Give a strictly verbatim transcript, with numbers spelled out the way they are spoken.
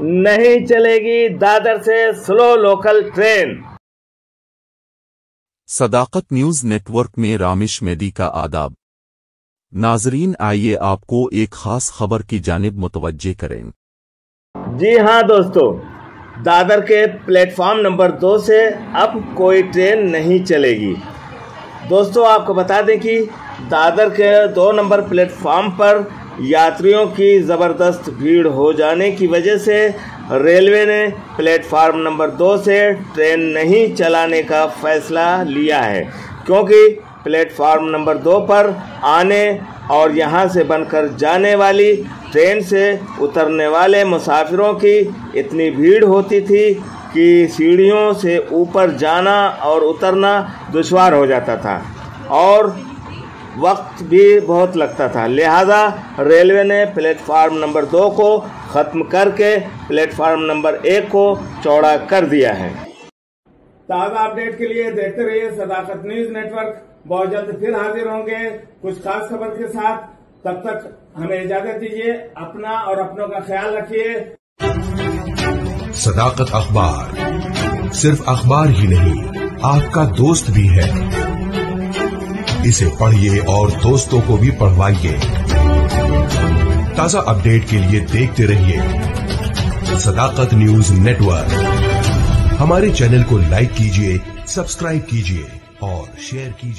नहीं चलेगी दादर से slow local train. Sadaqat news network में रामिश मेदी का आदाब। नाजरीन, आइए आपको एक खास खबर की जानिब मुतवज्जे करें। जी हाँ दोस्तों, दादर के प्लेटफॉर्म नंबर दो से अब कोई ट्रेन नहीं चलेगी। दोस्तों, आपको बता दें कि दादर के दो नंबर प्लेटफॉर्म पर यात्रियों की ज़बरदस्त भीड़ हो जाने की वजह से रेलवे ने प्लेटफॉर्म नंबर दो से ट्रेन नहीं चलाने का फैसला लिया है, क्योंकि प्लेटफॉर्म नंबर दो पर आने और यहां से बनकर जाने वाली ट्रेन से उतरने वाले मुसाफिरों की इतनी भीड़ होती थी कि सीढ़ियों से ऊपर जाना और उतरना दुश्वार हो जाता था और वक्त भी बहुत लगता था। लिहाजा रेलवे ने प्लेटफार्म नंबर दो को ख़त्म करके प्लेटफार्म नंबर एक को चौड़ा कर दिया है। ताज़ा अपडेट के लिए देखते रहिए सदाकत न्यूज नेटवर्क। बहुत जल्द फिर हाजिर होंगे कुछ खास खबर के साथ। तब तक हमें इजाजत दीजिए। अपना और अपनों का ख्याल रखिए। सदाकत अखबार सिर्फ अखबार ही नहीं, आपका दोस्त भी है। इसे पढ़िए और दोस्तों को भी पढ़वाइए। ताजा अपडेट के लिए देखते रहिए सदाकत न्यूज नेटवर्क। हमारे चैनल को लाइक कीजिए, सब्सक्राइब कीजिए और शेयर कीजिए।